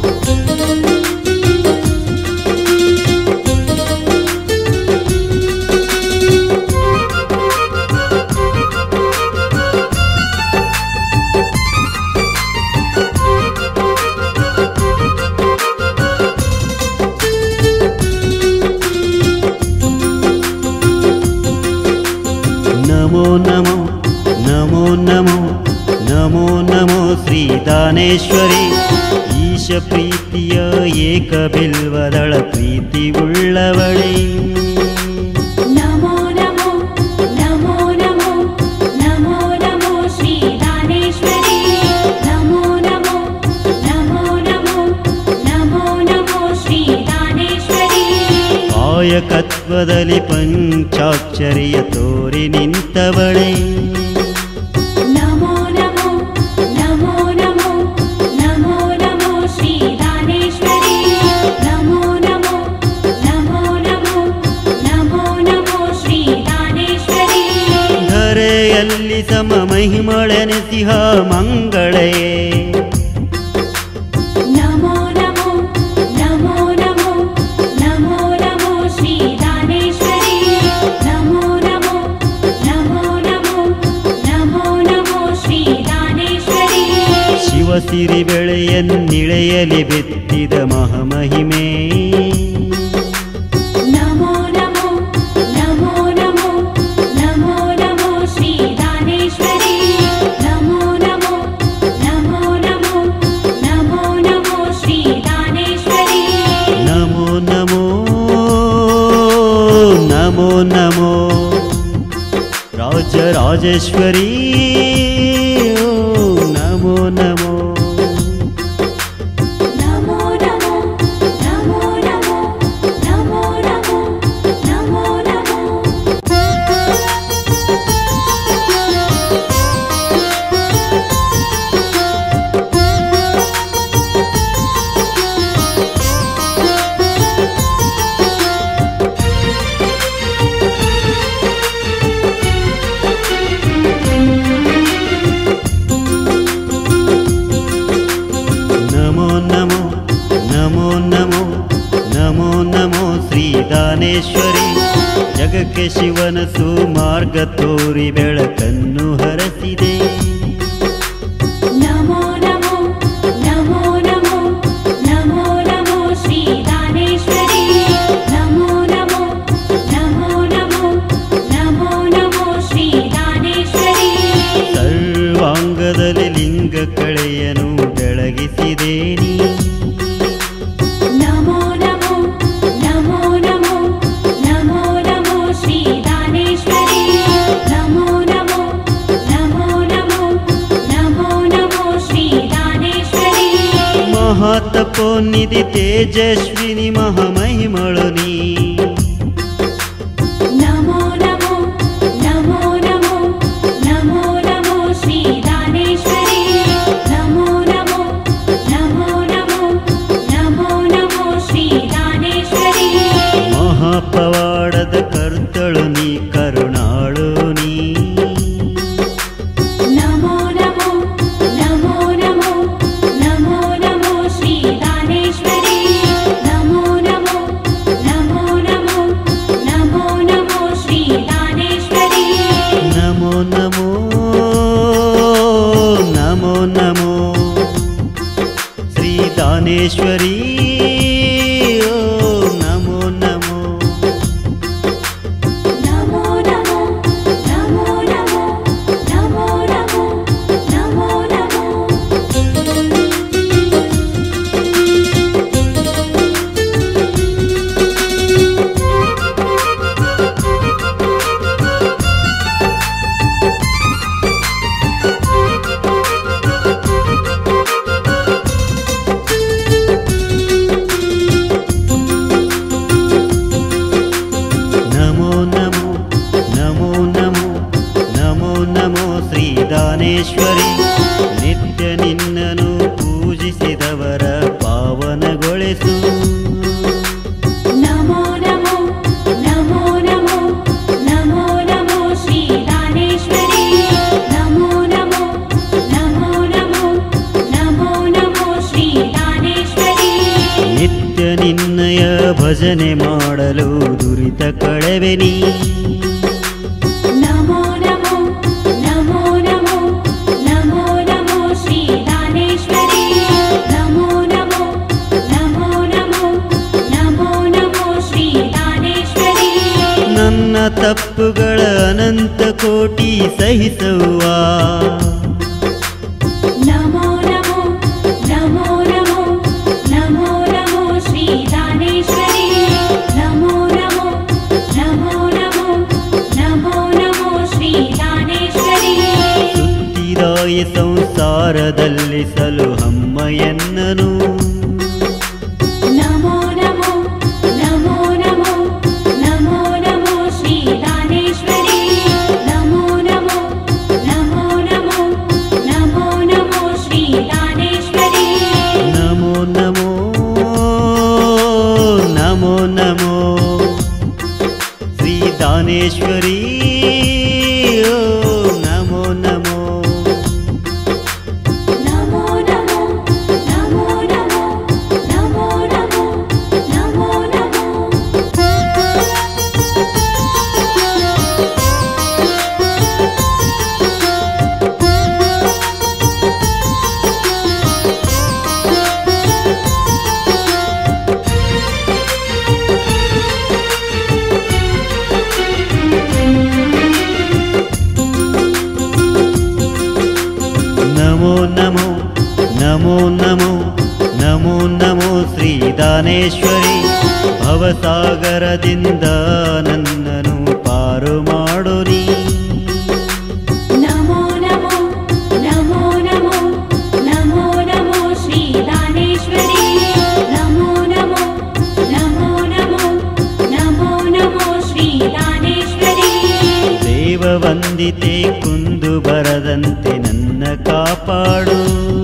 ನಮೋ ನಮೋ ನಮೋ ನಮೋ ನಮೋ ನಮೋ ಶ್ರೀ ದಾನೇಶ್ವರಿ. ಈಶ ಪ್ರೀತಿಯ ಏಕ ಬಿಲ್ವದಳ ಪ್ರೀತಿ ಉಳ್ಳವಳೇ. ನಮೋ ನಮೋ ನಮೋ ನಮೋ ನಮೋ ನಮೋ ಶ್ರೀ ದಾನೇಶ್ವರಿ. ನಮೋ ನಮೋ ನಮೋ ನಮೋ ನಮೋ ನಮೋ ಶ್ರೀ ದಾನೇಶ್ವರಿ. ಕಾಯಕತ್ವದಲ್ಲಿ ಪಂಚಾಕ್ಷರಿಯ ತೋರಿ ನಿಂತವಳೇ. ನಮೋ ನಮೋ ನಮೋ ನಮೋ ನಮೋ ನಮೋ ಶ್ರೀ ದಾನೇಶ್ವರಿ. ನಮೋ ನಮೋ ನಮೋ ನಮೋ ನಮೋ ನಮೋ ಶ್ರೀ ದಾನೇಶ್ವರಿ. ಧರೆಯಲ್ಲಿ ಸಮ ಮಹಿಮಳೆನೆಸಿಹ ಮಂಗಳಯೇ. ನಮೋ ನಮೋ ನಮೋ ನಮೋ ನಮೋ ನಮೋ ಶ್ರೀ ದಾನೇಶ್ವರಿ. ನಮೋ ನಮೋ ನಮೋ ನಮೋ ನಮೋ ನಮೋ ಶ್ರೀ ದಾನೇಶ್ವರಿ. ಶಿವಸಿರಿ ಬೆಳೆಯನ್ನಿಳೆಯಲಿ ಬೆತ್ತಿದ ಮಹಾಮಹಿಮೆ. ನಮೋ ನಮೋ ನಮೋ ನಮೋ ನಮೋ ನಮೋ ಶ್ರೀ ದಾನೇಶ್ವರಿ. ನಮೋ ನಮೋ ನಮೋ ನಮೋ ನಮೋ ನಮೋ ಶ್ರೀ ದಾನೇಶ್ವರಿ. ನಮೋ ನಮೋ ನಮೋ ನಮೋ ರಾಜರಾಜೇಶ್ವರಿ. ಓಂ ನಮೋ ನಮೋ. ನಮೋ ನಮೋ ನಮೋ ನಮೋ ನಮೋ ನಮೋ ನಮೋ ನಮೋ. ನಮೋ ನಮೋ ನಮೋ ನಮೋ ನಮೋ ನಮೋ ಶ್ರೀ ದಾನೇಶ್ವರಿ. ಜಗಕ್ಕೆ ಶಿವನ ಸುಮಾರ್ಗ ತೋರಿ ಬೆಳಕನ್ನು ಹರಸಿದೆ. ನಮೋ ನಮೋ ನಮೋ ನಮೋ ನಮೋ ನಮೋ ಶ್ರೀ ದಾನೇಶ್ವರಿ. ನಮೋ ನಮೋ ನಮೋ ನಮೋ ನಮೋ ನಮೋ ಶ್ರೀ ದಾನೇಶ್ವರಿ. ಸರ್ವಾಂಗದಲ್ಲಿ ಲಿಂಗ ಕಳೆಯನು ಬೆಳಗಿಸಿದೆ ನೀ. ನಮೋ ನಮೋ ನಮೋ ನಮೋ ನಮೋ ನಮೋ ಶ್ರೀ ದಾನೇಶ್ವರಿ. ನಮೋ ನಮೋ ನಮೋ ನಮೋ ನಮೋ ನಮೋ ಶ್ರೀ ದಾನೇಶ್ವರಿ. ಮಹಾತಪೋನಿಧಿ ತೇಜಸ್ವಿನಿ ಮಹಾಮಹಿಮಳು ನೀ. ನಮೋ ನಮೋ ನಮೋ ನಮೋ ನಮೋ ನಮೋ ಶ್ರೀ ದಾನೇಶ್ವರಿ. ನಮೋ ನಮೋ ನಮೋ ನಮೋ ನಮೋ ನಮೋ ಶ್ರೀ ದಾನೇಶ್ವರಿ. ಮಹಾಪವಾಡದ ಕರ್ತಳು ನೀ ಕರುಣಾಳು ನೀ. ನಮೋ ನಮೋ ನಮೋ ನಮೋ ನಮೋ ನಮೋ ಶ್ರೀ ದಾನೇಶ್ವರಿ. ನಮೋ ನಮೋ ನಮೋ ನಮೋ ನಮೋ ನಮೋ ಶ್ರೀ ದಾನೇಶ್ವರಿ. ನಮೋ ನಮೋ ನಮೋ ನಮೋ ಶ್ರೀ ದಾನೇಶ್ವರಿ. ಓಂ ನಮೋ ನಮೋ. ನಮೋ ನಮೋ ನಮೋ ನಮೋ ನಮೋ ನಮೋ ನಮೋ ನಮೋ. ನಮೋ ನಮೋ ನಮೋ ನಮೋ ನಮೋ ನಮೋ ಶ್ರೀ ದಾನೇಶ್ವರಿ. ನಿತ್ಯ ನಿನ್ನನು ಪೂಜಿಸಿದವರ ಪಾವನಗೊಳಿಸು. ನಮೋ ನಮೋ ನಮೋ ನಮೋ ನಮೋ ನಮೋ ಶ್ರೀ ದಾನೇಶ್ವರಿ. ನಮೋ ನಮೋ ನಮೋ ನಮೋ ನಮೋ ನಮೋ ಶ್ರೀ ದಾನೇಶ್ವರಿ. ನಿತ್ಯ ನಿನ್ನಯ ಭಜನೆ ಮಾಡಲು ದುರಿತ ಕಳೆವೆ ನೀ. ನಮೋ ನಮೋ ನಮೋ ನಮೋ ನಮೋ ನಮೋ ಶ್ರೀ ದಾನೇಶ್ವರಿ. ನಮೋ ನಮೋ ನಮೋ ನಮೋ ನಮೋ ನಮೋ ಶ್ರೀ ದಾನೇಶ್ವರಿ. ನನ್ನ ತಪ್ಪುಗಳ ಅನಂತ ಕೋಟಿ ಸಹಿಸುವ. ನಮೋ ನಮೋ ನಮೋ ನಮೋ ನಮೋ ನಮೋ ಶ್ರೀ ದಾನೇಶ್ವರಿ. ನಮೋ ನಮೋ ನಮೋ ನಮೋ ನಮೋ ನಮೋ ಶ್ರೀ ದಾನೇಶ್ವರಿ. ಸುತ್ತಿದಾಯ ಸಂಸಾರದಲ್ಲಿ ಸಲುಹಮ್ಮ ಎನ್ನನು. ನಮೋ ನಮೋ ನಮೋ ನಮೋ ನಮೋ ನಮೋ ಶ್ರೀ ದಾನೇಶ್ವರಿ. ನಮೋ ನಮೋ ನಮೋ ನಮೋ ನಮೋ ನಮೋ ಶ್ರೀ ದಾನೇಶ್ವರಿ. ನಮೋ ನಮೋ ನಮೋ ನಮೋ ಶ್ರೀ ದಾನೇಶ್ವರಿ. ಓಂ ನಮೋ ನಮೋ. ನಮೋ ನಮೋ ನಮೋ ನಮೋ ನಮೋ ನಮೋ ಶ್ರೀ ದಾನೇಶ್ವರಿ. ಭವಸಾಗರದಿಂದ ನನ್ನನು ಪಾರು ಮಾಡು ನೀ. ನಮೋ ನಮೋ ನಮೋ ನಮೋ ನಮೋ ನಮೋ ಶ್ರೀ ದಾನೇಶ್ವರಿ. ನಮೋ ನಮೋ ನಮೋ ನಮೋ ನಮೋ ನಮೋ ಶ್ರೀ ದಾನೇಶ್ವರಿ. ದೇವವಂದಿತೆ ಕುಂದು ಬರದಂತೆ ನನ್ನ ಕಾಪಾಡು.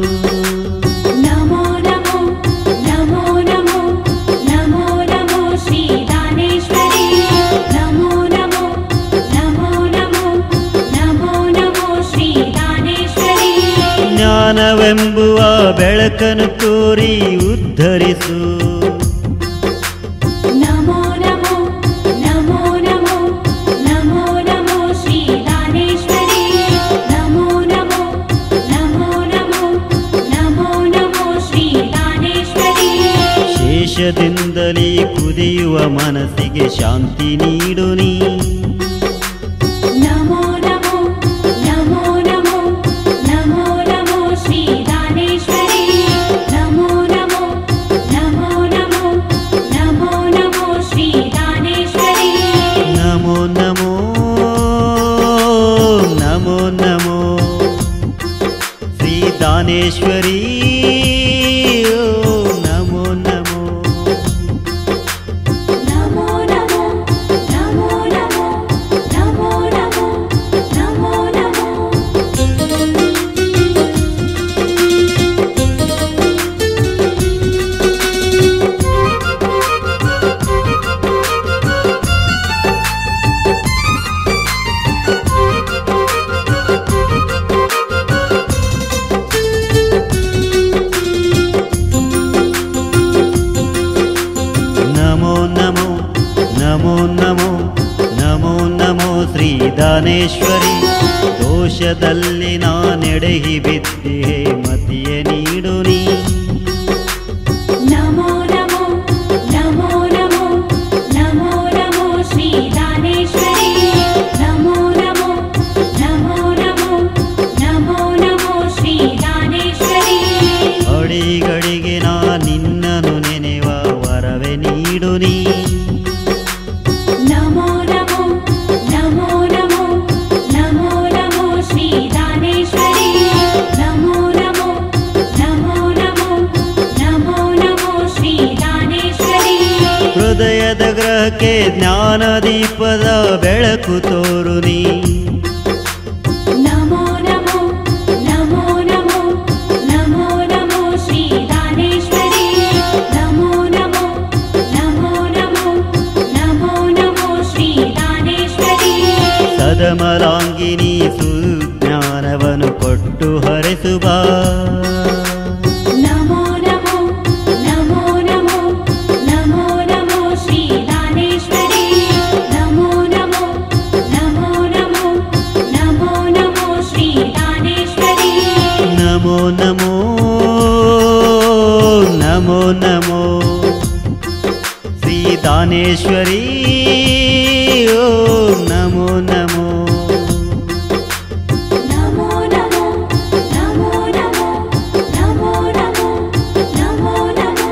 ನಮೋ ನಮೋ ನಮೋ ನಮೋ ನಮೋ ನಮೋ ಶ್ರೀ ದಾನೇಶ್ವರಿ. ನಮೋ ನಮೋ ನಮೋ ನಮೋ ನಮೋ ನಮೋ ಶ್ರೀ ದಾನೇಶ್ವರಿ. ಜ್ಞಾನವೆಂಬುವ ಬೆಳಕನ್ನು ತೋರಿ ಉದ್ಧರಿಸು. ನಮೋ ನಮೋ ನಮೋ ನಮೋ ನಮೋ ನಮೋ ಶ್ರೀ ದಾನೇಶ್ವರಿ. ನಮೋ ನಮೋ ನಮೋ ನಮೋ ನಮೋ ನಮೋ ಶ್ರೀ ದಾನೇಶ್ವರಿ. ಶೇಷದಿಂದಲೇ ಕುದಿಯುವ ಮನಸ್ಸಿಗೆ ಶಾಂತಿ ನೀಡು ನೀ. ನಮೋ ನಮೋ ನಮೋ ನಮೋ ನಮೋ ನಮೋ ಶ್ರೀ ದಾನೇಶ್ವರಿ. ನಮೋ ನಮೋ ನಮೋ ನಮೋ ನಮೋ ನಮೋ ಶ್ರೀ ದಾನೇಶ್ವರಿ. ನಮೋ ನಮೋ ನಮೋ ನಮೋ ಶ್ರೀ ದಾನೇಶ್ವರಿ. ನಮೋ ನಮೋ ನಮೋ ನಮೋ ನಮೋ ನಮೋ ನಮೋ ನಮೋ ನಮೋ ನಮೋ. ನಮೋ ನಮೋ ನಮೋ ನಮೋ ನಮೋ ನಮೋ ಶ್ರೀ ದಾನೇಶ್ವರಿ. ದೋಷದಲ್ಲಿ ನಾನೆಡೆಹಿ ಬಿದ್ದೆ ಮತಿಯ ನೀಡು ನೀ. ನಮೋ ನಮೋ ನಮೋ ನಮೋ ನಮೋ ನಮೋ ಶ್ರೀ ದಾನೇಶ್ವರಿ. ನಮೋ ನಮೋ ನಮೋ ನಮೋ ನಮೋ ನಮೋ ಶ್ರೀ ದಾನೇಶ್ವರಿ. ಅಡಿಗಡಿಗೆ ನಾ ನಿನ್ನನು ನೆನೆವ ವರವೇ ನೀಡು ನೀ. ನಮೋ ನಮೋ ನಮೋ ನಮೋ ನಮೋ ನಮೋ ಶ್ರೀ ದಾನೇಶ್ವರಿ. ನಮೋ ನಮೋ ನಮೋ ನಮೋ ನಮೋ ನಮೋ ಶ್ರೀ ದಾನೇಶ್ವರಿ. ಹೃದಯದ ಗ್ರಹಕ್ಕೆ ಜ್ಞಾನ ದೀಪದ ಬೆಳಕು ತೋರು ನೀ. ನಮೋ ನಮೋ ನಮೋ ನಮೋ ನಮೋ ನಮೋ ಶ್ರೀ ದಾನೇಶ್ವರಿ. ನಮೋ ನಮೋ ನಮೋ ನಮೋ ನಮೋ ನಮೋ ಶ್ರೀ ದಾನೇಶ್ವರಿ. ಸದಮಲಾಂಗಿನಿ ಸುಜ್ಞಾನವನ್ನು ಕೊಟ್ಟು ಹರಿಸುವ. ನಮೋ ನಮೋ ನಮೋ ನಮೋ ನಮೋ ನಮೋ ಶ್ರೀ ದಾನೇಶ್ವರಿ. ನಮೋ ನಮೋ ನಮೋ ನಮೋ ನಮೋ ನಮೋ ಶ್ರೀ ದಾನೇಶ್ವರಿ. ನಮೋ ನಮೋ ನಮೋ ನಮೋ ಶ್ರೀ ದಾನೇಶ್ವರಿ. ಓಂ ನಮೋ ನಮೋ ನಮೋ ನಮೋ ನಮೋ ನಮೋ ನಮೋ ನಮೋ ನಮೋ ನಮೋ.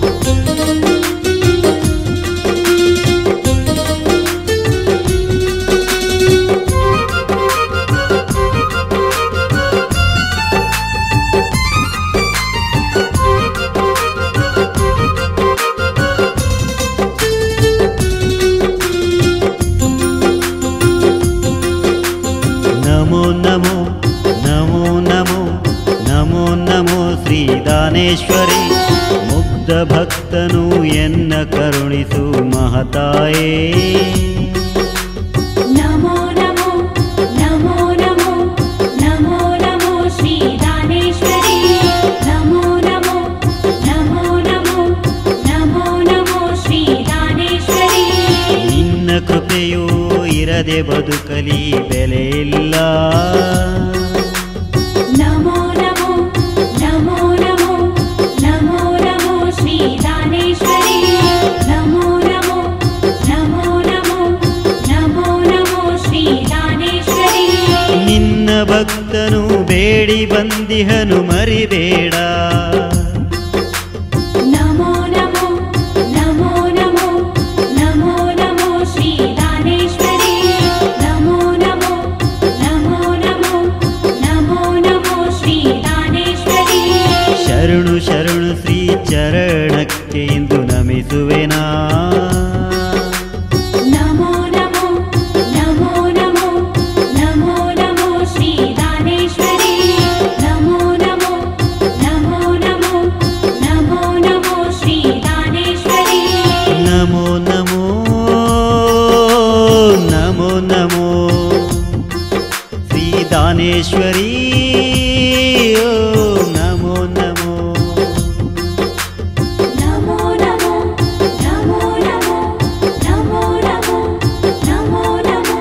ನಮೋ ನಮೋ ನಮೋ ನಮೋ ನಮೋ ನಮೋ ಶ್ರೀ ದಾನೇಶ್ವರಿ. ಮುಗ್ಧ ಭಕ್ತನು ಎನ್ನ ಕರುಣಿಸು ಮಹತಾಯೇ. ನಮೋ ನಮೋ ನಮೋ ನಮೋ ನಮೋ ನಮೋ ಶ್ರೀ ದಾನೇಶ್ವರಿ. ನಮೋ ನಮೋ ನಮೋ ನಮೋ ನಮೋ ನಮೋ ಶ್ರೀ ದಾನೇಶ್ವರಿ. ನಿನ್ನ ಕೃಪೆಯೂ ಇರದೆ ಬದುಕಲಿ ಬೆಲೆಯಿಲ್ಲ. ನಮೋ ನಮೋ ನಮೋ ನಮೋ ನಮೋ ನಮೋ ಶ್ರೀ ದಾನೇಶ್ವರಿ. ನಮೋ ನಮೋ ನಮೋ ನಮೋ ನಮೋ ನಮೋ ಶ್ರೀ ದಾನೇಶ್ವರಿ. ನಿನ್ನ ಭಕ್ತನು ಬೇಡಿ ಬಂದಿಹನು ಮರಿಬೇಡ. ನಮೋ ನಮೋ ನಮೋ ನಮೋ ನಮೋ ನಮೋ ಶ್ರೀ ದಾನೇಶ್ವರಿ. ನಮೋ ನಮೋ ನಮೋ ನಮೋ ನಮೋ ನಮೋ ಶ್ರೀ ದಾನೇಶ್ವರಿ. ಶರಣು ಶರಣು ಶ್ರೀ ಚರಣಕ್ಕೆ ಇಂದು ನಮಿಸುವೆನಾ. ನಮೋ ನಮೋ ನಮೋ ನಮೋ ನಮೋ ನಮೋ ಶ್ರೀ ದಾನೇಶ್ವರಿ. ನಮೋ ನಮೋ ನಮೋ ನಮೋ ನಮೋ ನಮೋ ಶ್ರೀ ದಾನೇಶ್ವರಿ. ನಮೋ ನಮೋ ನಮೋ ನಮೋ ಶ್ರೀ ದಾನೇಶ್ವರಿ. ಓ ನಮೋ ನಮೋ ನಮೋ ನಮೋ ನಮೋ ನಮೋ ನಮೋ ನಮೋ ನಮೋ ನಮೋ.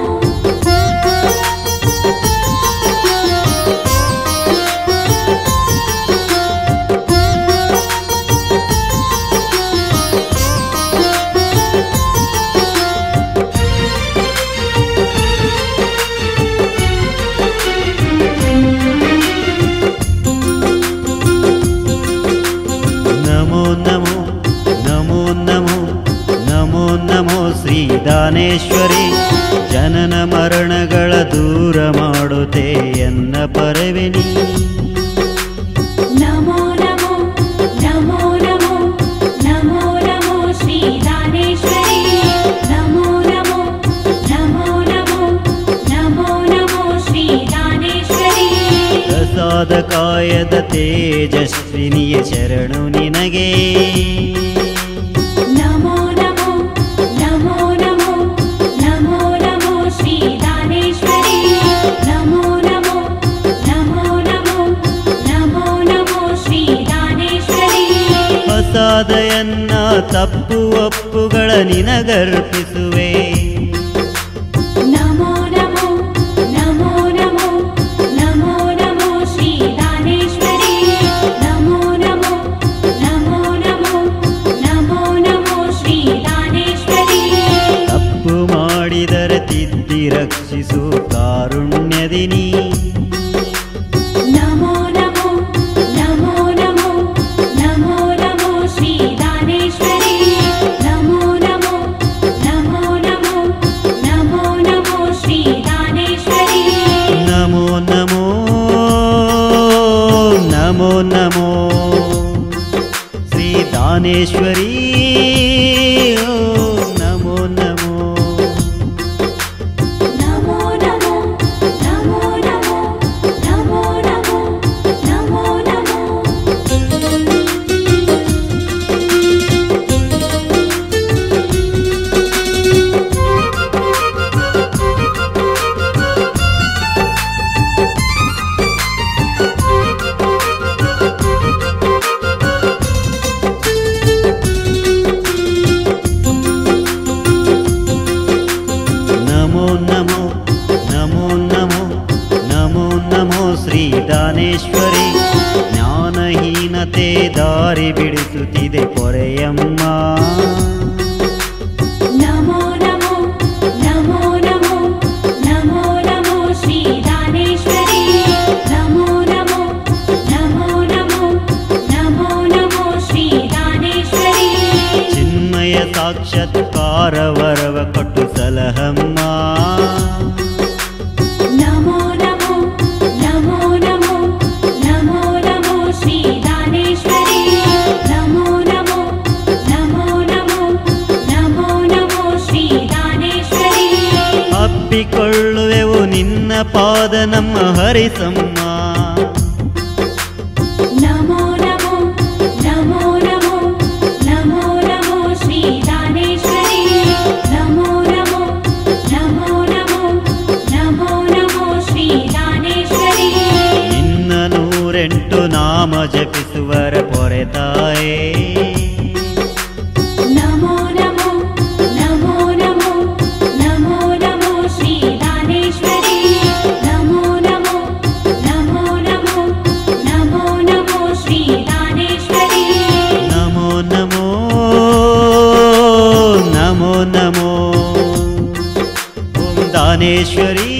ನಮೋ ನಮೋ ನಮೋ ನಮೋ ನಮೋ ನಮೋ ಶ್ರೀ ದಾನೇಶ್ವರಿ. ಜನನ ಮರಣಗಳ ದೂರ ಮಾಡುತ್ತೆ ಎನ್ನ ಪರವೆನಿ. ನಮೋ ನಮೋ ನಮೋ ನಮೋ ನಮೋ ನಮೋ ಶ್ರೀ ದಾನೇಶ್ವರಿ. ನಮೋ ನಮೋ ನಮೋ ನಮೋ ನಮೋ ನಮೋ ಶ್ರೀ ದಾನೇಶ್ವರಿ. ಪ್ರಸಾದ ಕಾಯದ ತೇಜಸ್ವಿನಿಯ ಶರಣು ನಿನಗೆ. ನಮೋ ನಮೋ ನಮೋ ನಮೋ ನಮೋ ನಮೋ ಶ್ರೀ ದಾನೇಶ್ವರಿ. ನಮೋ ನಮೋ ನಮೋ ನಮೋ ನಮೋ ನಮೋ ಶ್ರೀ ದಾನೇಶ್ವರಿ. ಪ್ರಸಾದಯನ್ನ ತಪ್ಪು ಒಪ್ಪುಗಳ ನಿನಗರ್ಪಿಸುವೆ. ನಮೋ ನಮೋ ನಮೋ ನಮೋ ನಮೋ ನಮೋ ಶ್ರೀ ದಾನೇಶ್ವರಿ. ನಮೋ ನಮೋ ನಮೋ ನಮೋ ನಮೋ ನಮೋ ಶ್ರೀ ದಾನೇಶ್ವರಿ. ತಪ್ಪು ಮಾಡಿದರೆ ತಿದ್ದಿ ರಕ್ಷಿಸು ಕಾರುಣ್ಯದಿನಿ. ನಮೋ ನಮೋ ನಮೋ ನಮೋ ನಮೋ ನಮೋ ಶ್ರೀ ದಾನೇಶ್ವರಿ. ನಮೋ ನಮೋ ನಮೋ ನಮೋ ನಮೋ ನಮೋ ಶ್ರೀ ದಾನೇಶ್ವರಿ. ನಮೋ ನಮೋ ನಮೋ ನಮೋ ಶ್ರೀ ದಾನೇಶ್ವರಿ. ಓ ನಮೋ ನಮೋ ನಮೋ ನಮೋ ನಮೋ ನಮೋ ನಮೋ ನಮೋ ನಮೋ ನಮೋ. ನಮೋ ನಮೋ ನಮೋ ನಮೋ ನಮೋ ನಮೋ ಶ್ರೀ ದಾನೇಶ್ವರಿ. ಜ್ಞಾನಹೀನತೆ ದಾರಿ ಬಿಡಿಸುತ್ತಿದೆ ಪೊರೆಯಮ್ಮ. ನಮೋ ನಮೋ ನಮೋ ನಮೋ ನಮೋ ನಮೋ ಶ್ರೀ ದಾನೇಶ್ವರಿ. ನಮೋ ನಮೋ ನಮೋ ನಮೋ ನಮೋ ನಮೋ ಶ್ರೀ ದಾನೇಶ್ವರಿ. ಚಿನ್ಮಯ ಸಾಕ್ಷಾತ್ಕಾರ ವರವ ಕೊಟ್ಟು ಸಲಹಮ್ಮ. ನಮೋ ನಮೋ ನಮೋ ನಮೋ ನಮೋ ನಮೋ ಶ್ರೀ ದಾನೇಶ್ವರಿ. ನಮೋ ನಮೋ ನಮೋ ನಮೋ ನಮೋ ನಮೋ ಶ್ರೀ ದಾನೇಶ್ವರಿ. ಅಪ್ಪಿಕೊಳ್ಳುವೆವು ನಿನ್ನ ಪಾದ ನಮ್ಮ ಹರಿಸಮ್ಮ. ನಮೋ ನಮೋ ನಮೋ ನಮೋ ನಮೋ ನಮೋ ಶ್ರೀ ದಾನೇಶ್ವರಿ. ನಮೋ ನಮೋ ನಮೋ ನಮೋ ನಮೋ ನಮೋ ಶ್ರೀ ದಾನೇಶ್ವರಿ. ನಿನ್ನ ನೂರೆಂಟು ನಾಮ ಜಪಿಸುವರ ಪೊರೆತಾಯೇ. ನಮೋ ನಮೋ ನಮೋ ನಮೋ ನಮೋ ನಮೋ ಶ್ರೀ ದಾನೇಶ್ವರಿ. ನಮೋ ನಮೋ ನಮೋ ನಮೋ ನಮೋ ನಮೋ ಶ್ರೀ ದಾನೇಶ್ವರಿ. ನಮೋ ನಮೋ ನಮೋ ನಮೋ ಓಂ ದಾನೇಶ್ವರಿ.